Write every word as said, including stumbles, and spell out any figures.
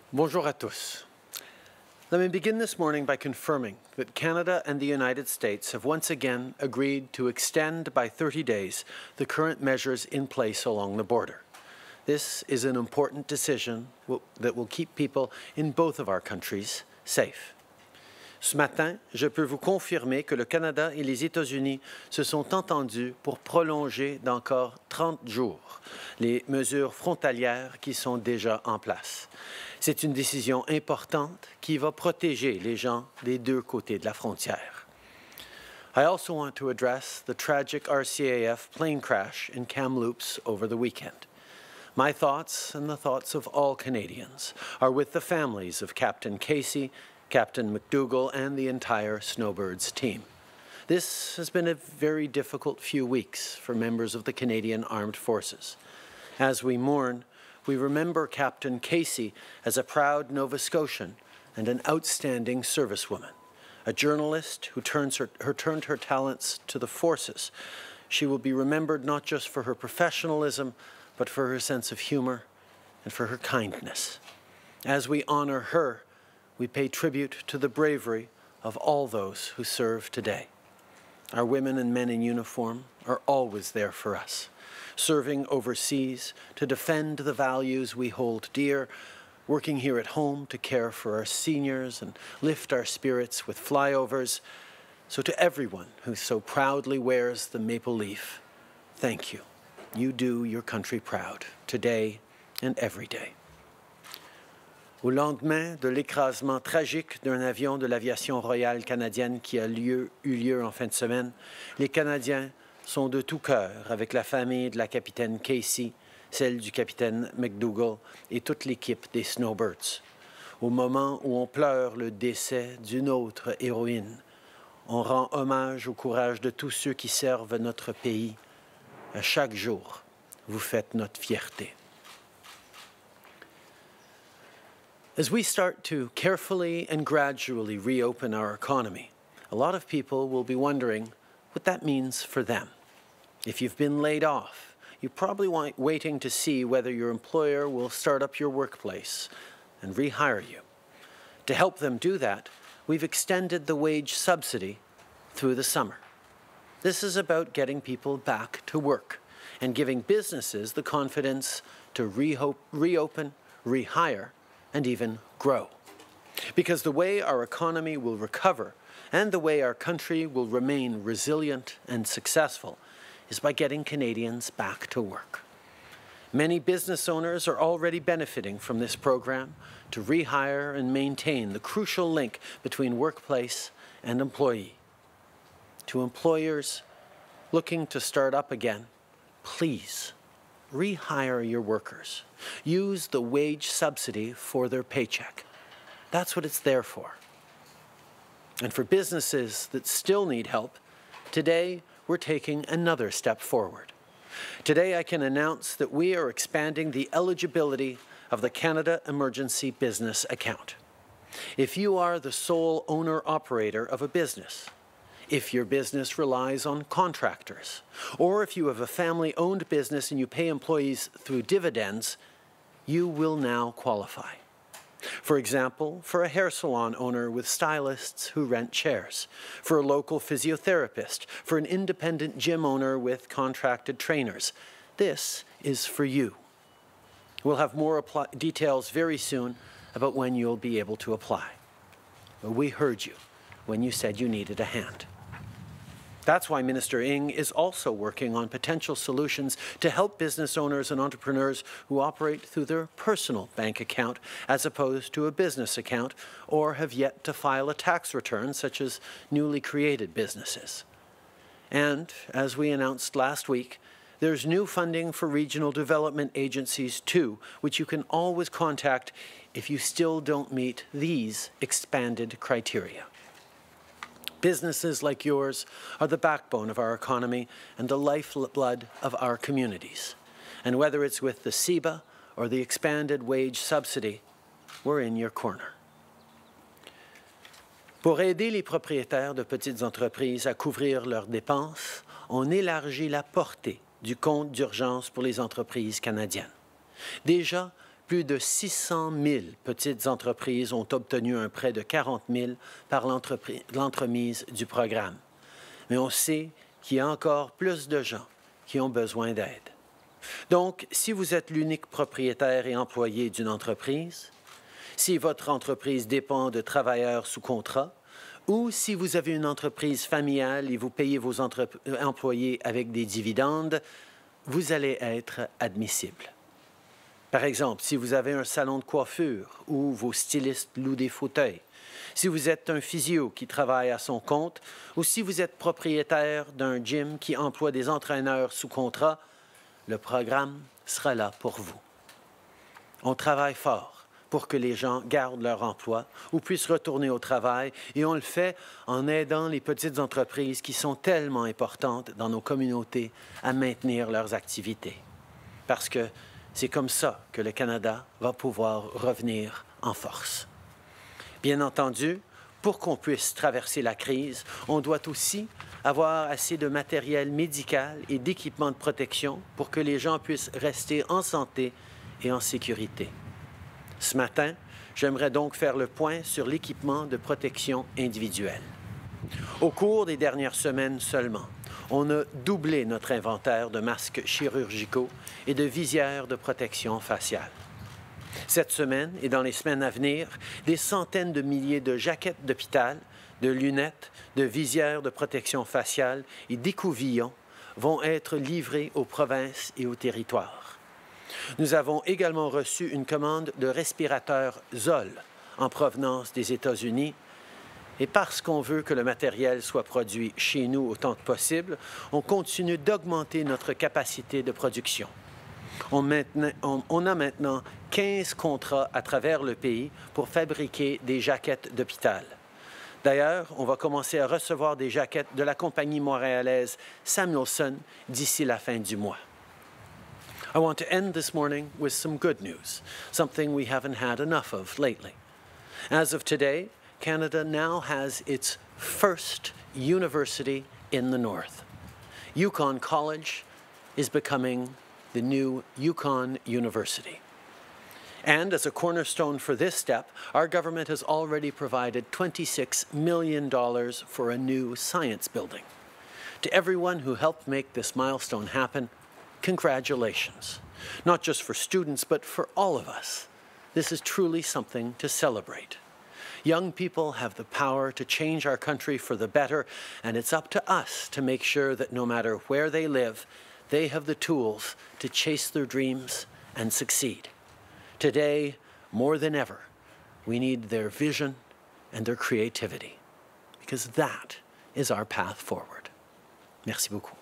Bonjour à tous. Let me begin this morning by confirming that Canada and the United States have once again agreed to extend by thirty days the current measures in place along the border. This is an important decision that will keep people in both of our countries safe. Ce matin, je peux vous confirmer que le Canada et les États-Unis se sont entendus pour prolonger d'encore trente jours les mesures frontalières qui sont déjà en place. C'est une décision importante qui va protéger les gens des deux côtés de la frontière. I also want to address the tragic R C A F plane crash in Kamloops over the weekend. My thoughts and the thoughts of all Canadians are with the families of Captain Casey, Captain McDougall, and the entire Snowbirds team. This has been a very difficult few weeks for members of the Canadian Armed Forces. As we mourn, we remember Captain Casey as a proud Nova Scotian and an outstanding servicewoman, a journalist who turns her, her, turned her talents to the forces. She will be remembered not just for her professionalism, but for her sense of humor and for her kindness. As we honor her, we pay tribute to the bravery of all those who serve today. Our women and men in uniform are always there for us, serving overseas to defend the values we hold dear, working here at home to care for our seniors and lift our spirits with flyovers. So to everyone who so proudly wears the maple leaf, thank you. You do your country proud, today and every day. Au lendemain de l'écrasement tragique d'un avion de l'aviation royale canadienne qui a lieu, eu lieu en fin de semaine, les Canadiens sont de tout cœur avec la famille de la capitaine Casey, celle du capitaine McDougall et toute l'équipe des Snowbirds. Au moment où on pleure le décès d'une autre héroïne, on rend hommage au courage de tous ceux qui servent notre pays. À chaque jour, vous faites notre fierté. As we start to carefully and gradually reopen our economy, a lot of people will be wondering what that means for them. If you've been laid off, you're probably waiting to see whether your employer will start up your workplace and rehire you. To help them do that, we've extended the wage subsidy through the summer. This is about getting people back to work and giving businesses the confidence to reopen, rehire, and even grow. Because the way our economy will recover and the way our country will remain resilient and successful is by getting Canadians back to work. Many business owners are already benefiting from this program to rehire and maintain the crucial link between workplace and employee. To employers looking to start up again, please rehire your workers. Use the wage subsidy for their paycheck. That's what it's there for. And for businesses that still need help, today we're taking another step forward. Today I can announce that we are expanding the eligibility of the Canada Emergency Business Account. If you are the sole owner-operator of a business, if your business relies on contractors, or if you have a family-owned business and you pay employees through dividends, you will now qualify. For example, for a hair salon owner with stylists who rent chairs, for a local physiotherapist, for an independent gym owner with contracted trainers. This is for you. We'll have more details very soon about when you'll be able to apply. But we heard you when you said you needed a hand. That's why Minister Ng is also working on potential solutions to help business owners and entrepreneurs who operate through their personal bank account as opposed to a business account or have yet to file a tax return, such as newly created businesses. And, as we announced last week, there's new funding for regional development agencies too, which you can always contact if you still don't meet these expanded criteria. Businesses like yours are the backbone of our economy and the lifeblood of our communities. And whether it's with the C E B A or the expanded wage subsidy, we're in your corner. Pour aider les propriétaires de petites entreprises à couvrir leurs dépenses, on élargit la portée du compte d'urgence pour les entreprises canadiennes. Déjà, plus de six cent mille petites entreprises ont obtenu un prêt de quarante mille par l'entremise du programme. Mais on sait qu'il y a encore plus de gens qui ont besoin d'aide. Donc, si vous êtes l'unique propriétaire et employé d'une entreprise, si votre entreprise dépend de travailleurs sous contrat, ou si vous avez une entreprise familiale et vous payez vos employés avec des dividendes, vous allez être admissible. Par exemple, si vous avez un salon de coiffure où vos stylistes louent des fauteuils, si vous êtes un physio qui travaille à son compte, ou si vous êtes propriétaire d'un gym qui emploie des entraîneurs sous contrat, le programme sera là pour vous. On travaille fort pour que les gens gardent leur emploi ou puissent retourner au travail, et on le fait en aidant les petites entreprises qui sont tellement importantes dans nos communautés à maintenir leurs activités. Parce que c'est comme ça que le Canada va pouvoir revenir en force. Bien entendu, pour qu'on puisse traverser la crise, on doit aussi avoir assez de matériel médical et d'équipements de protection pour que les gens puissent rester en santé et en sécurité. Ce matin, j'aimerais donc faire le point sur l'équipement de protection individuelle. Au cours des dernières semaines seulement, on a doublé notre inventaire de masques chirurgicaux et de visières de protection faciale. Cette semaine et dans les semaines à venir, des centaines de milliers de jaquettes d'hôpital, de lunettes, de visières de protection faciale et d'écouvillons vont être livrés aux provinces et aux territoires. Nous avons également reçu une commande de respirateurs Zoll en provenance des États-Unis. Et parce qu'on veut que le matériel soit produit chez nous autant que possible, on continue d'augmenter notre capacité de production. On, maintenant, on, on a maintenant quinze contrats à travers le pays pour fabriquer des jaquettes d'hôpital. D'ailleurs, on va commencer à recevoir des jaquettes de la compagnie montréalaise Samuelson d'ici la fin du mois. I want to end this morning with some good news, something we haven't had enough of lately. As of today, Canada now has its first university in the north. Yukon College is becoming the new Yukon University. And as a cornerstone for this step, our government has already provided twenty-six million dollars for a new science building. To everyone who helped make this milestone happen, congratulations. Not just for students, but for all of us. This is truly something to celebrate. Young people have the power to change our country for the better, and it's up to us to make sure that no matter where they live, they have the tools to chase their dreams and succeed. Today, more than ever, we need their vision and their creativity, because that is our path forward. Merci beaucoup.